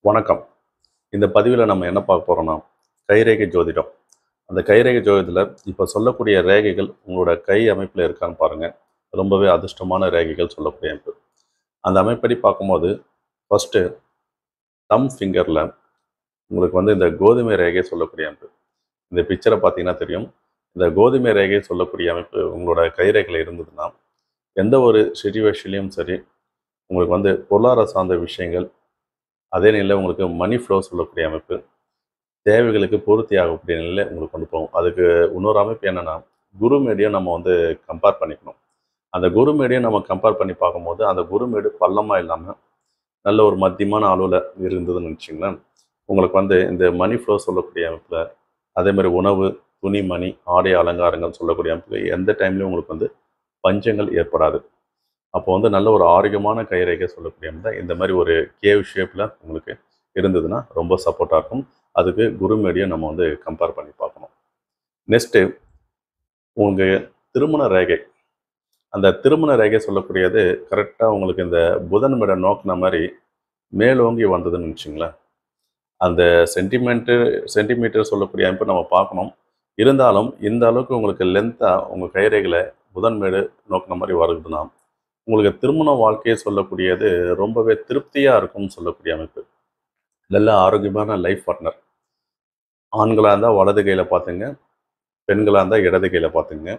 வணக்கம். இந்த பதிவில நம்ம என்ன பார்க்க போறோம்னா, கைரேகை ஜோதிடம். அந்த கைரேகை ஜோதிடத்தில இப்ப சொல்லக்கூடிய ரேகைகள் உங்களோட கை அமைப்பில இருக்கான்னு பாருங்க. ரொம்பவே அதிர்ஷ்டமான ரேகைகள் சொல்லக்கூடிய அமைப்பு. அந்த அமைப்படி பார்க்கும்போது, ஃபர்ஸ்ட்டு தம் ஃபிங்கர்ல உங்களுக்கு இந்த கோதுமை ரேகை சொல்லக்கூடிய அமைப்பு. இந்த பிக்சர பார்த்தீங்கன்னா தெரியும். இந்த கோதுமை ரேகை சொல்லக்கூடிய அமைப்பு உங்களோட கைரேகையில இருந்ததுன்னா, எந்த ஒரு சிச்சுவேஷன்லயும் சரி, உங்களுக்கு பொருளாதார சார்ந்த விஷயங்கள், அதே நிலையில உங்களுக்கு மனி ஃப்ளோ சொல்லக்கூடிய அமைப்பு, தேவைகளுக்கு பூர்த்தி ஆகக்கூடிய நிலையில உங்களுக்கு கொண்டு போகும். அதுக்கு இன்னொரு அமைப்பு என்னன்னா, குருமேடியும் நம்ம கம்பேர் பண்ணிக்கணும். அந்த குருமேடியும் நம்ம கம்பேர் பண்ணி பார்க்கும்போது, அந்த குருமேடு பள்ளமா இல்லாம, நல்ல ஒரு மத்தியமான அளவுல இருந்ததுன்னு வச்சுக்கங்களேன், உங்களுக்கு இந்த மணி ஃப்ளோ சொல்லக்கூடிய அமைப்புல, அதேமாரி உணவு, துணிமணி, ஆடை அலங்காரங்கள் சொல்லக்கூடிய அமைப்புல எந்த டைம்லயும் உங்களுக்கு பஞ்சங்கள் ஏற்படாது. அப்போ நல்ல ஒரு ஆரோக்கியமான கைரேகை சொல்லக்கூடிய அமைப்பு தான் இந்த மாரி ஒரு கேவ் ஷேப்ல உங்களுக்கு இருந்ததுன்னா, ரொம்ப சப்போர்ட்டா இருக்கும். அதுக்கு குருமேடியும் நம்ம கம்பேர் பண்ணி பார்க்கணும். நெக்ஸ்ட்டு உங்க திருமண ரேகை. அந்த திருமண ரேகை சொல்லக்கூடியது கரெக்ட்டா உங்களுக்கு இந்த புதன் மேட நோக்குன மாரி மேலோங்கி வந்ததுன்னு வச்சுக்கங்களேன். அந்த சென்டிமீட்டர் சொல்லக்கூடிய அமைப்பு நம்ம பார்க்கணும். இருந்தாலும் இந்த அளவுக்கு உங்களுக்கு லென்த்தா உங்க கைரேகையில புதன் மேடு நோக்குன மாரி வருதுன்னா, உங்களுக்கு திருமண வாழ்க்கையை சொல்லக்கூடியது ரொம்பவே திருப்தியா இருக்கும்னு சொல்லக்கூடிய அமைப்பு. நல்ல ஆரோக்கியமான லைஃப் பார்ட்னர். ஆண்களா இருந்தா வலது கையில பார்த்துங்க. பெண்களா இருந்தா இடது கையில பார்த்துங்க.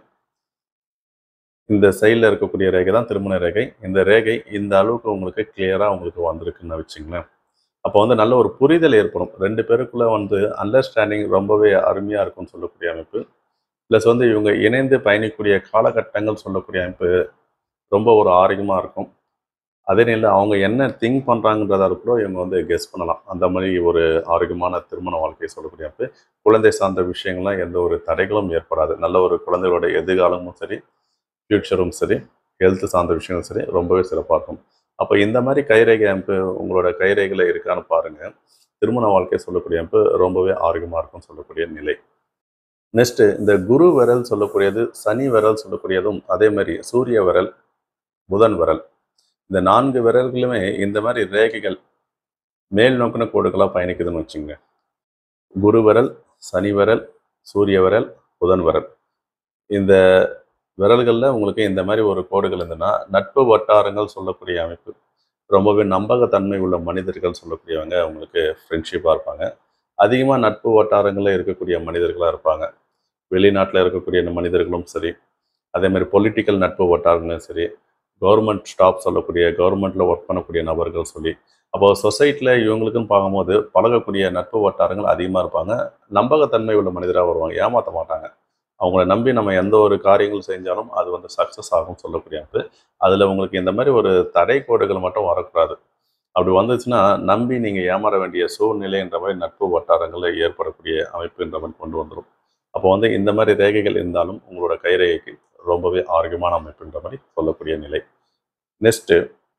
இந்த சைடுல இருக்கக்கூடிய ரேகை தான் திருமண ரேகை. இந்த ரேகை இந்த அளவுக்கு உங்களுக்கு கிளியரா உங்களுக்கு வந்திருக்குன்னு வச்சுக்கங்களேன். அப்போ நல்ல ஒரு புரிதல் ஏற்படும். 2 பேருக்குள்ள அண்டர்ஸ்டாண்டிங் ரொம்பவே அருமையா இருக்கும்னு சொல்லக்கூடிய அமைப்பு. பிளஸ் இவங்க இணைந்து பயணிக்கக்கூடிய காலகட்டங்கள் சொல்லக்கூடிய அமைப்பு ரொம்ப ஒரு ஆரோக்கியமா இருக்கும். அதே நேரத்துல அவங்க என்ன திங்க் பண்றாங்கன்றத கூட இவங்க கெஸ் பண்ணலாம். அந்த மாரி ஒரு ஆரோக்கியமான திருமண வாழ்க்கையை சொல்லக்கூடிய அமைப்பு. குழந்தை சார்ந்த விஷயங்கள்லாம் எந்த ஒரு தடைகளும் ஏற்படாது. நல்ல ஒரு குழந்தைகளோட எதிர்காலமும் சரி, ஃப்யூச்சரும் சரி, ஹெல்த் சார்ந்த விஷயங்களும் சரி, ரொம்பவே சிறப்பா இருக்கும். அப்ப இந்த மாரி கைரேகை அமைப்பு உங்களோட கைரேகையில இருக்கான்னு பாருங்க. திருமண வாழ்க்கை சொல்லக்கூடிய அமைப்பு ரொம்பவே ஆரோக்கியமா இருக்கும்னு சொல்லக்கூடிய நிலை. நெக்ஸ்ட்டு இந்த குரு விரல் சொல்லக்கூடியது, சனி விரல் சொல்லக்கூடியதும் அதே மாரி சூரிய விரல், புதன் விரல். இந்த 4 விரல்களுமே இந்த மாரி ரேகைகள் மேல் நோக்கின கோடுகளா பயணிக்குதுன்னு வச்சுக்கங்க. குரு விரல், சனி விரல், சூரிய விரல், புதன் விரல். இந்த விரல்கள்ல உங்களுக்கு இந்த மாரி ஒரு கோடுகள் இருந்ததுன்னா, நட்பு வட்டாரங்கள் சொல்லக்கூடிய அமைப்பு. ரொம்பவே நம்பகத்தன்மை உள்ள மனிதர்கள் சொல்லக்கூடியவங்க உங்களுக்கு ஃப்ரெண்ட்ஷிப்பா இருப்பாங்க. அதிகமா நட்பு வட்டாரங்கள்ல இருக்கக்கூடிய மனிதர்களா இருப்பாங்க. வெளிநாட்டுல இருக்கக்கூடிய இந்த மனிதர்களும் சரி, அதே மாரி பொலிட்டிக்கல் நட்பு வட்டாரங்களும் சரி, கவர்மெண்ட் ஸ்டாஃப் சொல்லக்கூடிய கவர்மெண்ட்ல ஒர்க் பண்ணக்கூடிய நபர்கள் சொல்லி, அப்போ சொசைட்டில இவங்களுக்குன்னு பார்க்கும்போது பழகக்கூடிய நட்பு வட்டாரங்கள் அதிகமா இருப்பாங்க. நம்பகத்தன்மை உள்ள மனிதரா வருவாங்க. ஏமாத்த மாட்டாங்க. அவங்கள நம்பி நம்ம எந்த ஒரு காரியங்கள் செஞ்சாலும் அது சக்ஸஸ் ஆகும்னு சொல்லக்கூடிய அமைப்பு. அதில உங்களுக்கு இந்த மாரி ஒரு தடை கோடுகள் மட்டும் வரக்கூடாது. அப்படி வந்துச்சுன்னா, நம்பி நீங்க ஏமாற வேண்டிய சூழ்நிலைன்ற மாரி நட்பு வட்டாரங்கள்ல ஏற்படக்கூடிய அமைப்புன்ற மாரி கொண்டு வந்துரும். அப்போ இந்த மாரி ரேகைகள் இருந்தாலும் உங்களோட கைரேகைக்கு ரொம்பவே ஆரோக்கியமான அமைப்புன்ற மாரி சொல்லக்கூடிய நிலை. நெக்ஸ்ட்டு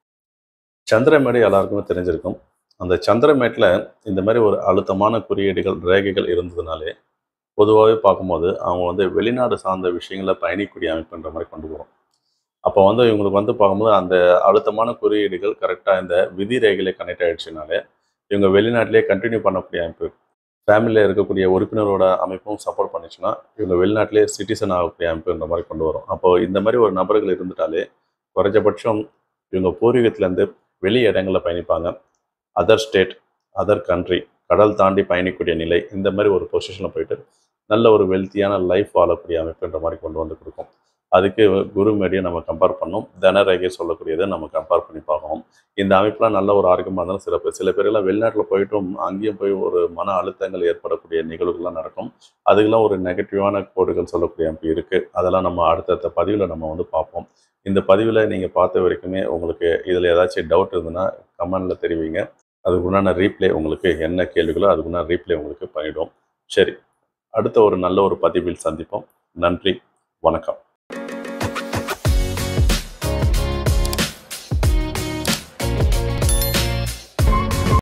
சந்திரமேடு எல்லாருக்குமே தெரிஞ்சிருக்கும். அந்த சந்திரமேட்ல இந்த மாரி ஒரு அழுத்தமான குறியீடுகள், ரேகைகள் இருந்ததுனாலே, பொதுவாவே பார்க்கும்போது அவங்க வெளிநாடு சார்ந்த விஷயங்கள பயணிக்கக்கூடிய அமைப்புன்ற மாரி கொண்டு வரும். அப்போ இவங்களுக்கு பார்க்கும்போது அந்த அழுத்தமான குறியீடுகள் கரெக்ட்டா இந்த விதி ரேகையில கனெக்ட் ஆயிடுச்சுனாலே, இவங்க வெளிநாட்டிலேயே கன்டின்யூ பண்ணக்கூடிய அமைப்பு. ஃபேமிலில இருக்கக்கூடிய உறுப்பினரோட அமைப்பும் சப்போர்ட் பண்ணுச்சுன்னா, இவங்க வெளிநாட்டிலேயே சிட்டிசன் ஆகக்கூடிய அமைப்புன்ற மாரி கொண்டு வரும். அப்போ இந்த மாரி ஒரு நபர்கள் இருந்துட்டாலே, குறைஞ்சபட்சம் இவங்க பூர்வீகத்திலேருந்து வெளி இடங்கள்ல பயணிப்பாங்க. அதர் ஸ்டேட், அதர் கண்ட்ரி, கடல் தாண்டி பயணிக்கக்கூடிய நிலை, இந்த மாரி ஒரு பொசிஷன்ல போயிட்டு, நல்ல ஒரு வெல்த்தியான லைஃப் வாழக்கூடிய அமைப்புன்ற மாரி கொண்டு குடுக்கும். அதுக்கு குரு மேடியும் நம்ம கம்பேர் பண்ணணும். தனரேகை சொல்லக்கூடியத நம்ம கம்பேர் பண்ணி பார்க்கணும். இந்த அமைப்புலாம் நல்ல ஒரு ஆரோக்கியமா இருந்தாலும் சிறப்பு. சில பேரெல்லாம் வெளிநாட்டில போயிட்டும், அங்கேயும் போய் ஒரு மன அழுத்தங்கள் ஏற்படக்கூடிய நிகழ்வுகள்லாம் நடக்கும். அதுக்கெல்லாம் ஒரு நெகட்டிவான கோடுகள் சொல்லக்கூடிய அமைப்பு இருக்கு. அதெல்லாம் நம்ம அடுத்தடுத்த பதிவில நம்ம பார்ப்போம். இந்த பதிவில நீங்க பார்த்த வரைக்குமே உங்களுக்கு இதில ஏதாச்சும் டவுட் இருந்ததுன்னா, கமெண்ட்ல தெரிவிங்க. அதுக்குண்டான ரீப்ளே உங்களுக்கு என்ன கேள்விகளோ அதுக்குண்டான ரீப்ளே உங்களுக்கு பண்ணிடுவோம். சரி, அடுத்த ஒரு நல்ல ஒரு பதிவில் சந்திப்போம். நன்றி, வணக்கம்.